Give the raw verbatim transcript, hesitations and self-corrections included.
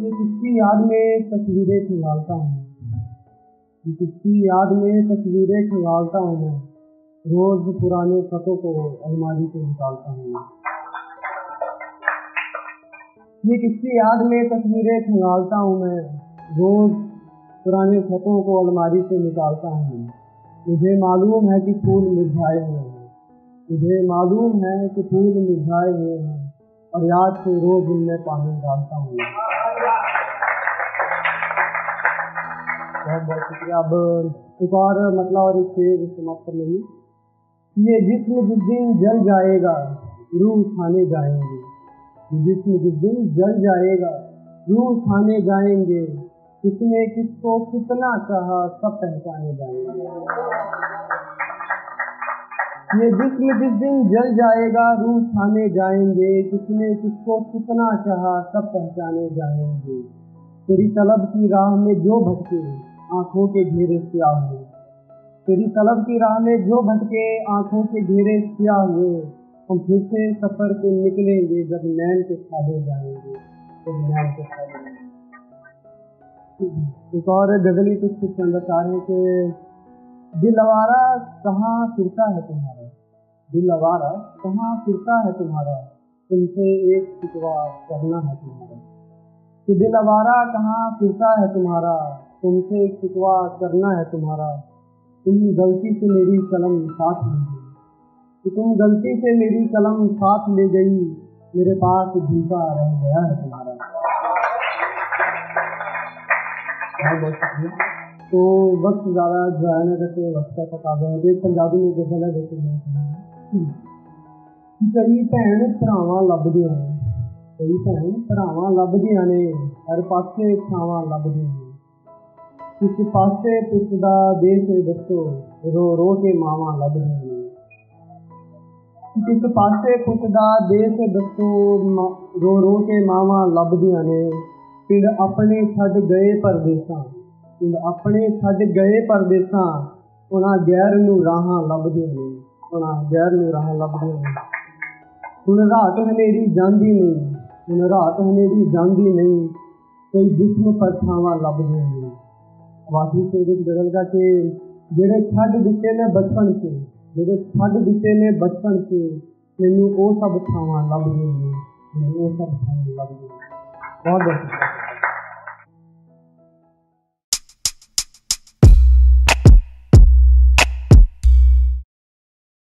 ये किसकी याद में तस्वीरें खंगालता हूँ, ये किसकी याद में तस्वीरें खंगालता हूँ मैं, रोज पुराने खतों को अलमारी से निकालता हूँ। ये किसकी याद में तस्वीरें खंगालता हूँ मैं, रोज पुराने खतों को अलमारी से निकालता हूँ। मुझे मालूम है कि फूल मुरझाए हुए हैं, मुझे मालूम है कि फूल मुरझाए हुए हैं, और याद से रोज उनमें पानी डालता हूँ। बहुत बहुत शुक्रिया। अब एक और मतलब और एक शेर समाप्त कर लेंगे। ये जिस्म जिस दिन जल जाएगा रूह खाने जाएंगे, ये जिस्म जिस दिन जल जाएगा रूह खाने जाएंगे, किसने किसको कितना चाहा सब पहचाने जाएंगे। ये जिस्म जिस दिन जल जाएगा रूह खाने जाएंगे, किसने किसको कितना चाहा सब पहचाने जाएंगे। तेरी तलब की राह में जो भटके आंखों के घेरे स्याह हुए, तेरी तलब की राह में जो भटके आंखों के घेरे स्याह हुए, हम फिर से सफर पे निकलेंगे जब नैन के खाले जाएंगे, जब नैन के खाले जाएंगे। एक और गजली कुछ कुछ अंदर है कि दिलवारा कहाँ फिरता है तुम्हारा, दिलवारा कहाँ फिरता है तुम्हारा, तुमसे एक शिकवा करना है तुम्हारा। कि दिलवारा कहाँ फिरता है तुम्हारा, तुमसे एक शिकवा करना है तुम्हारा। तुम गलती से मेरी कलम साथ ले गई, कि तुम गलती से मेरी कलम साथ ले गई, मेरे पास झुमका रह गया है तुम्हारा। बहुत शुक्रिया। तो वक्त ज़्यादा ज़ाया न करते वक्त का तकाज़ा है। एक पंजाबी में गज़ल है जैसे कई भैन भरावां लभदियां ने, कई भैन भरावां लभदियां ने, हर पासे छावां लभदियां ने। किस पासे पुछदा देश दसो, रो रो के मावां लभदियां ने। किस पासे पुछदा देश दसो, रो रो के मावां लभदियां ने। पिंड अपने छड्ड गए परदेसां, पिंड अपने छड्ड गए परदेसां, उन्हां गैर नूं राहां लभदियां ने, उन्हां गैर नूं राहां लभदियां ने। हुण रात हनेरी जांदी नहीं, हुण रात हनेरी जांदी नहीं, कोई जिस्म पर छावां लभदियां ने। वाकई से एक गज़ल का कि जेड़े छड्ड दिते ने बचपन से, जेड़े छड्ड दिते ने बचपन से, मैनूं ओह सब छावां लभदियां ने, मैनूं ओह सब छावां लभदियां ने। बहुत बहुत